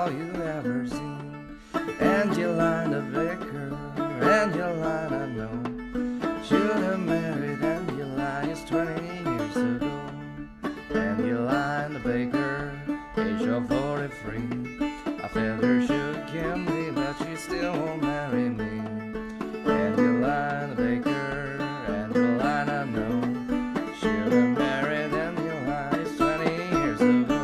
all you ever seen. Angelina Baker, Angelina, I know. Should have married Angelina 20 years ago. Angelina Baker, age of 43. I felt her should kill me, but she still won't marry me. Angelina Baker, Angelina, no. Should have married Angelina 20 years ago.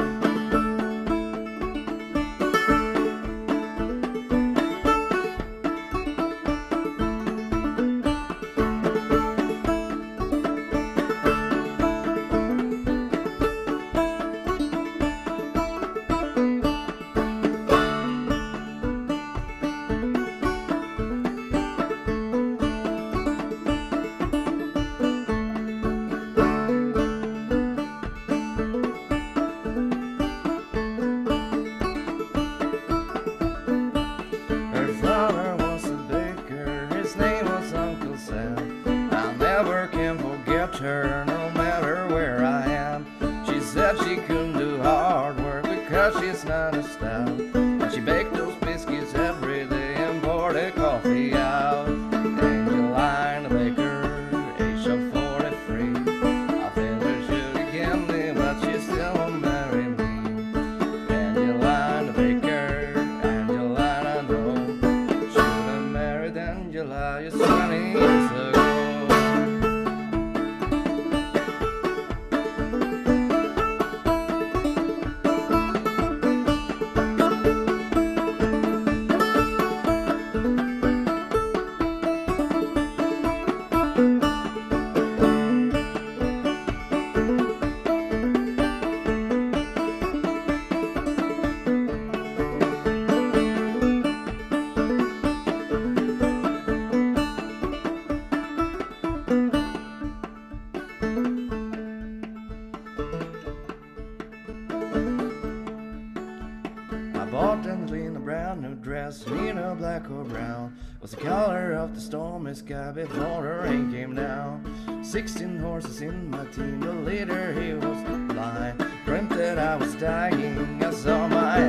Her father was a baker, his name was Uncle Sam. I never can forget her, no matter where I am. She said she couldn't do hard work because she's not a stout. And she baked those biscuits every day and poured the coffee out. Angelina Baker, age of 43. I feel her should kill me, but she still won't marry me. Angelina Baker, Angelina, no. Should have married Angela 20 years ago. I bought Angelina a brand new dress, Nina black or brown, was the color of the stormy sky before the rain came down. 16 horses in my team, the leader he was blind, dreamt that I was dying. I saw my